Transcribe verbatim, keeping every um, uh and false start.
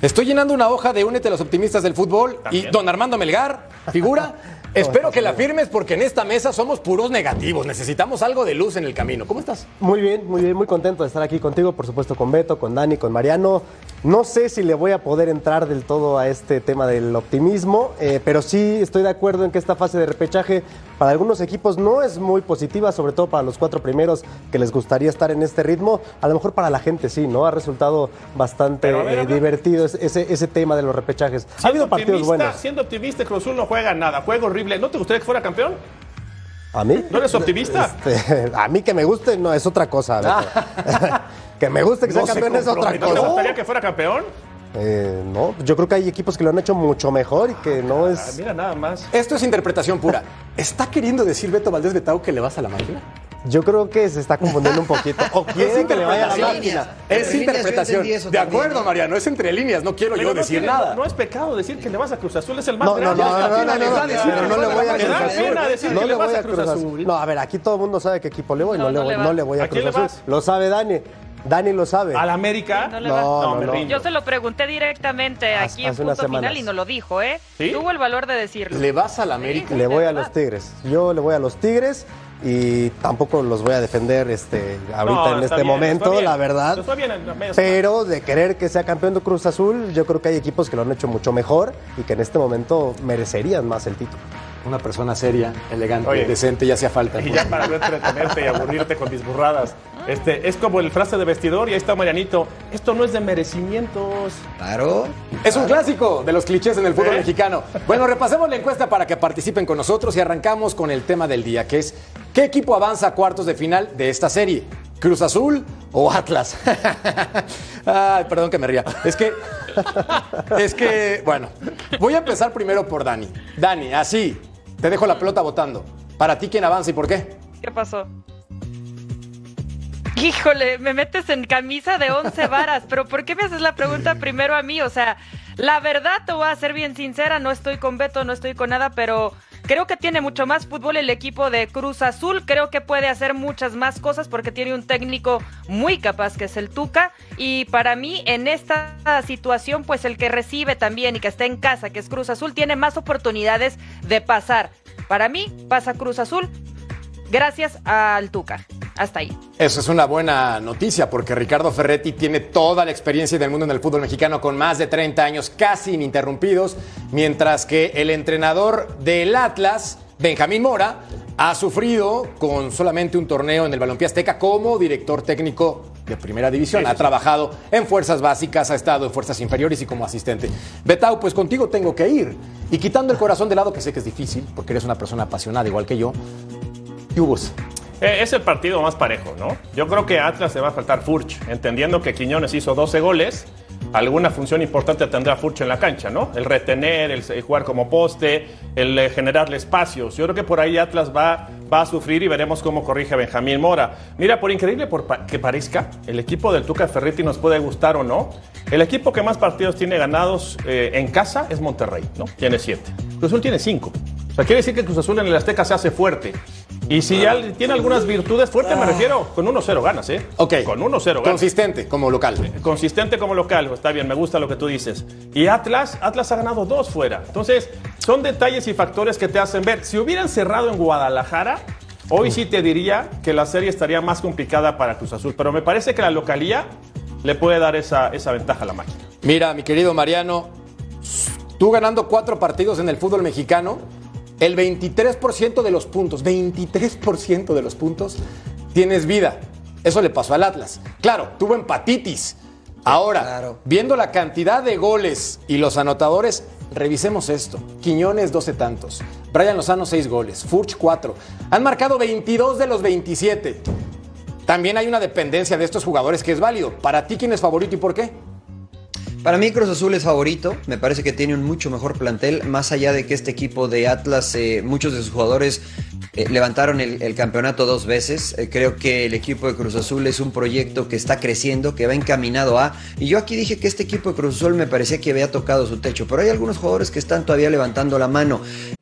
Estoy llenando una hoja de Únete a los Optimistas del Fútbol. ¿También? Y don Armando Melgar, figura. Espero que la firmes porque en esta mesa somos puros negativos. Necesitamos algo de luz en el camino. ¿Cómo estás? Muy bien, muy bien, muy contento de estar aquí contigo, por supuesto con Beto, con Dani, con Mariano. No sé si le voy a poder entrar del todo a este tema del optimismo, eh, pero sí estoy de acuerdo en que esta fase de repechaje para algunos equipos no es muy positiva, sobre todo para los cuatro primeros que les gustaría estar en este ritmo. A lo mejor para la gente sí, ¿no? Ha resultado bastante ver, eh, divertido ese, ese tema de los repechajes. Siendo ha habido partidos buenos. Siendo optimista, Cruz Azul no juega nada, juega horrible. ¿No te gustaría que fuera campeón? ¿A mí? ¿No eres optimista? Este, a mí que me guste, no, es otra cosa. Que me guste que sea no campeón es otra cosa. ¿No te gustaría que fuera campeón? Eh, no, yo creo que hay equipos que lo han hecho mucho mejor y que no es... Ah, mira, nada más. Esto es interpretación pura. ¿Está queriendo decir Beto Valdés Betao que le vas a la máquina? Yo creo que se está confundiendo un poquito. ¿O quiere que le vaya a la máquina? Es interpretación. De acuerdo, Mariano, es entre líneas. No quiero Pero yo no decir tiene, nada. No, no es pecado decir que le vas a Cruz Azul, es el más no, grande. No, no, no, no, no, no, pero no le voy a Cruz Azul. No le voy a Cruz Azul. No, a ver, aquí todo el mundo sabe qué equipo le voy. No, no, le, voy, no le voy a, ¿A Cruz Azul. Lo sabe Dani. Dani lo sabe. ¿Al América? No, no, no, no, Yo se lo pregunté directamente Haz, aquí en Punto Final y no lo dijo, ¿eh? ¿Sí? Tuvo el valor de decirlo. ¿Le vas al América? Sí, le voy a verdad. los Tigres. Yo le voy a los Tigres y tampoco los voy a defender este, ahorita No, en este bien, momento, la verdad. Está bien, en medio Pero de querer que sea campeón de Cruz Azul, yo creo que hay equipos que lo han hecho mucho mejor y que en este momento merecerían más el título. Una persona seria, elegante, Oye, decente, ya hacía falta. Y ya para no entretenerte y aburrirte con disburradas. Este, es como el frase de vestidor y ahí está Marianito. Esto no es de merecimientos. Claro. Es un clásico de los clichés en el fútbol ¿Eh? mexicano. Bueno, repasemos la encuesta para que participen con nosotros y arrancamos con el tema del día, que es ¿qué equipo avanza a cuartos de final de esta serie? ¿Cruz Azul o Atlas? Ay, perdón que me ría. Es que, es que, bueno, voy a empezar primero por Dani. Dani, así, te dejo la pelota votando. ¿Para ti quién avanza y por qué? ¿Qué pasó? Híjole, me metes en camisa de once varas, pero ¿por qué me haces la pregunta primero a mí? O sea, la verdad te voy a ser bien sincera, no estoy con Beto, no estoy con nada, pero creo que tiene mucho más fútbol el equipo de Cruz Azul, creo que puede hacer muchas más cosas porque tiene un técnico muy capaz que es el Tuca, y para mí en esta situación pues el que recibe también y que está en casa, que es Cruz Azul, tiene más oportunidades de pasar. Para mí pasa Cruz Azul gracias al Tuca. Hasta ahí. Eso es una buena noticia porque Ricardo Ferretti tiene toda la experiencia del mundo en el fútbol mexicano con más de treinta años casi ininterrumpidos, mientras que el entrenador del Atlas, Benjamín Mora, ha sufrido con solamente un torneo en el Balompié Azteca como director técnico de primera división. Sí, sí, ha sí. trabajado en fuerzas básicas, ha estado en fuerzas inferiores y como asistente. Betao, pues contigo tengo que ir. Y quitando el corazón de lado, que sé que es difícil porque eres una persona apasionada igual que yo, ¿qué hubo? Eh, es el partido más parejo, ¿no? Yo creo que a Atlas le va a faltar Furch, entendiendo que Quiñones hizo doce goles. Alguna función importante tendrá Furch en la cancha, ¿no? El retener, el, el jugar como poste, el eh, generarle espacios. Yo creo que por ahí Atlas va, va a sufrir y veremos cómo corrige a Benjamín Mora. Mira, por increíble por pa que parezca, el equipo del Tuca Ferretti nos puede gustar o no. El equipo que más partidos tiene ganados eh, en casa es Monterrey, ¿no? Tiene siete. Cruz Azul tiene cinco. O sea, quiere decir que Cruz Azul en el Azteca se hace fuerte. Y si ya tiene algunas virtudes fuertes, me refiero, con uno cero ganas, ¿eh? Ok. Con uno cero ganas. Consistente como local. Consistente como local, está bien, me gusta lo que tú dices. Y Atlas, Atlas ha ganado dos fuera. Entonces, son detalles y factores que te hacen ver. Si hubieran cerrado en Guadalajara, hoy sí te diría que la serie estaría más complicada para Cruz Azul. Pero me parece que la localía le puede dar esa, esa ventaja a la máquina. Mira, mi querido Mariano, tú ganando cuatro partidos en el fútbol mexicano, el veintitrés por ciento de los puntos, veintitrés por ciento de los puntos, tienes vida. Eso le pasó al Atlas. Claro, tuvo empatitis. Ahora, Claro. viendo la cantidad de goles y los anotadores, revisemos esto. Quiñones, doce tantos. Brian Lozano, seis goles. Furch, cuatro. Han marcado veintidós de los veintisiete. También hay una dependencia de estos jugadores que es válido. ¿Para ti quién es favorito y por qué? Para mí Cruz Azul es favorito, me parece que tiene un mucho mejor plantel, más allá de que este equipo de Atlas, eh, muchos de sus jugadores eh, levantaron el, el campeonato dos veces, eh, creo que el equipo de Cruz Azul es un proyecto que está creciendo, que va encaminado a, y yo aquí dije que este equipo de Cruz Azul me parecía que había tocado su techo, pero hay algunos jugadores que están todavía levantando la mano.